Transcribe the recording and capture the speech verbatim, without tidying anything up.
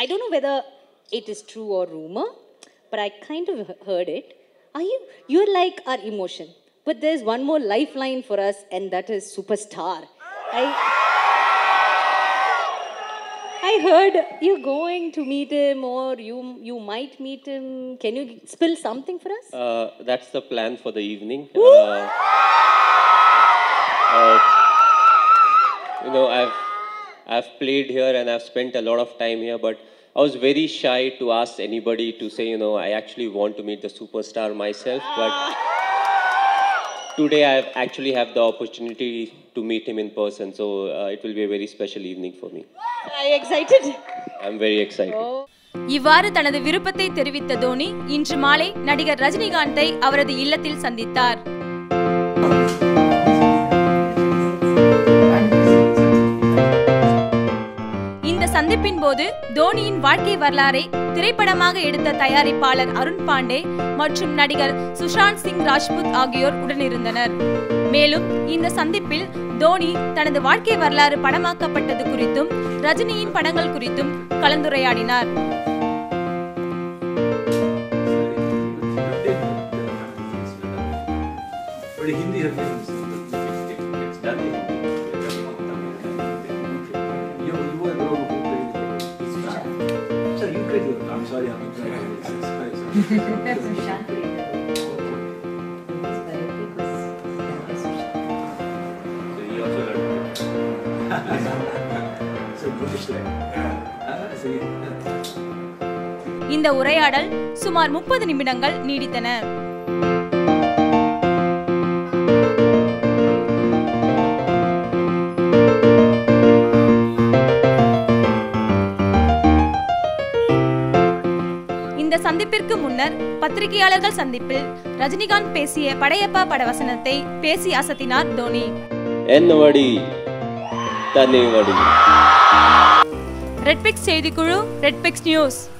I don't know whether it is true or rumor, but I kind of heard it. Are you, you're like our emotion, but there's one more lifeline for us, and that is superstar. I, I heard you're going to meet him, or you, you might meet him. Can you spill something for us? Uh, that's the plan for the evening. Uh, uh, you know, I've, I've played here and I've spent a lot of time here, but I was very shy to ask anybody to say, you know, I actually want to meet the superstar myself. But today I actually have the opportunity to meet him in person. So uh, it will be a very special evening for me. Are you excited? I'm very excited. Oh. இவ்வாறு தனது விருப்பத்தை தெரிவித்த தோனி இன்று மாலை நடிகர் ரஜினிகாந்தை அவரது இல்லத்தில் சந்தித்தார். இந்த சந்திப்பின் போது தோனியின் வாழ்க்கை வரலாறை திரைப்படமாக எடுத்த தயாரிப்பாளர் அருண் பாண்டே மற்றும் நடிகர் சுஷாந்த் சிங் ராஜ்புத் ஆகியோர் உடனிருந்தனர். மேலும் இந்த சந்திப்பில் தோனி தனது வாழ்க்கை வரலாறு படமாக்கப்பட்டது குறித்தும் ரஜினியின் படங்கள் குறித்தும் கலந்துரையாடினார். I'm sorry, I'm இந்த உரையாடல் சுமார் முப்பது நிமிடங்கள் நீடித்தன. இந்த சந்திப்பிற்கு முன்னர் பத்திரிகையாளர்கள் சந்திப்பில் ரஜினிகாந்த் பேசிய படையப்பா பட வசனத்தை பேசி அசத்தினார் தோனி. ரெட்பிக்ஸ் செய்திக்குழு, ரெட்பிக்ஸ் நியூஸ்.